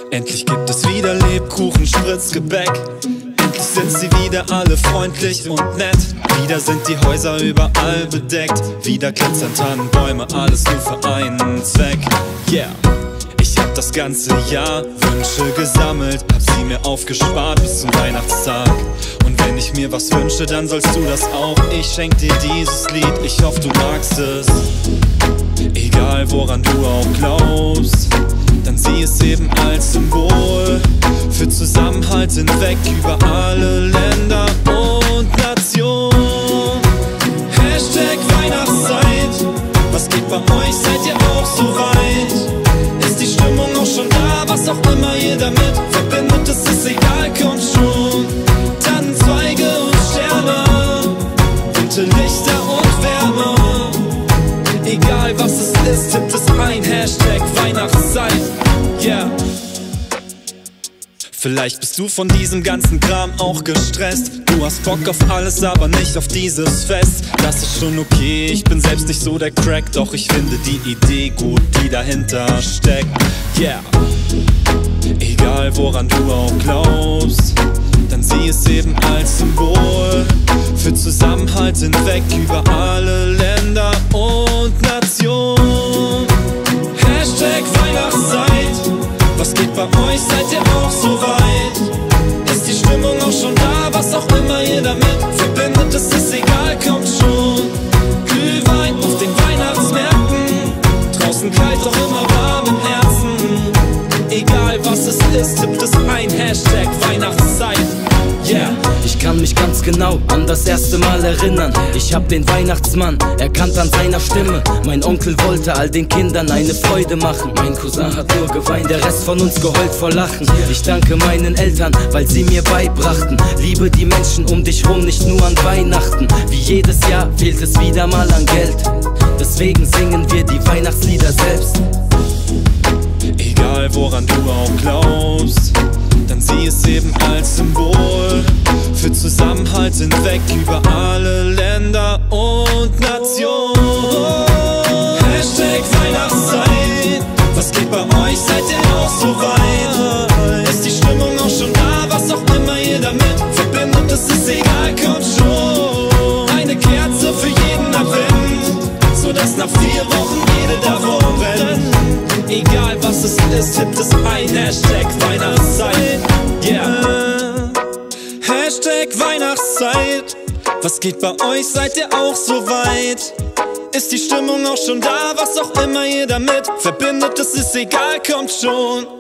Endlich gibt es wieder Lebkuchen, Spritzgebäck. Endlich sind sie wieder alle freundlich und nett. Wieder sind die Häuser überall bedeckt. Wieder glitzern Tannenbäume, alles nur für einen Zweck. Yeah. Ich hab das ganze Jahr Wünsche gesammelt, hab sie mir aufgespart bis zum Weihnachtstag. Und wenn ich mir was wünsche, dann sollst du das auch. Ich schenk dir dieses Lied, ich hoffe du magst es. Egal woran du auch glaubst, dann sieh es eben als Symbol für Zusammenhalt hinweg über alle Länder und Nationen. Hashtag Weihnachtszeit, was geht bei euch, seid ihr auch so weit? Ist die Stimmung auch schon da, was auch immer ihr damit verbindet, es ist egal, kommt schon. Tannenzweige und Sterne, bunte Lichter und Wärme. Egal was es ist, tippt es ein, Hashtag Weihnachtszeit, yeah. Vielleicht bist du von diesem ganzen Kram auch gestresst. Du hast Bock auf alles, aber nicht auf dieses Fest. Das ist schon okay, ich bin selbst nicht so der Crack. Doch ich finde die Idee gut, die dahinter steckt, yeah. Egal woran du auch glaubst, dann sieh es eben als Symbol für Zusammenhalt hinweg über alle Länder und Nationen. Hashtag Weihnachtszeit, was geht bei euch, seid ihr auch so weit? Ist die Stimmung auch schon da, was auch immer ihr damit verbindet, es ist egal, kommt schon. Glühwein auf den Weihnachtsmärkten, draußen kalt, doch immer warm im Herzen. Egal was es ist, tippt es ein, Hashtag Weihnachtszeit, yeah. Ich kann mich ganz genau an das erste Mal erinnern. Ich hab den Weihnachtsmann erkannt an seiner Stimme. Mein Onkel wollte all den Kindern eine Freude machen. Mein Cousin hat nur geweint, der Rest von uns geheult vor Lachen. Ich danke meinen Eltern, weil sie mir beibrachten: liebe die Menschen um dich rum, nicht nur an Weihnachten. Wie jedes Jahr fehlt es wieder mal an Geld. Deswegen singen wir die Weihnachtslieder selbst. Egal woran du auch glaubst, dann sieh es eben als Symbol für Zusammenhalt hinweg über alle Länder und Nationen. Hashtag Weihnachtszeit, was geht bei euch, seid ihr auch so weit? Ist die Stimmung auch schon da, was auch immer ihr damit verbindet, es ist egal, kommt schon. Eine Kerze für jeden Advent, sodass nach 4 Wochen jede davon brennt. Egal was es ist, tippt es ein, Hashtag Weihnachtszeit, yeah. Hashtag Weihnachtszeit, was geht bei euch, seid ihr auch so weit? Ist die Stimmung auch schon da, was auch immer ihr damit verbindet, es ist egal, kommt schon.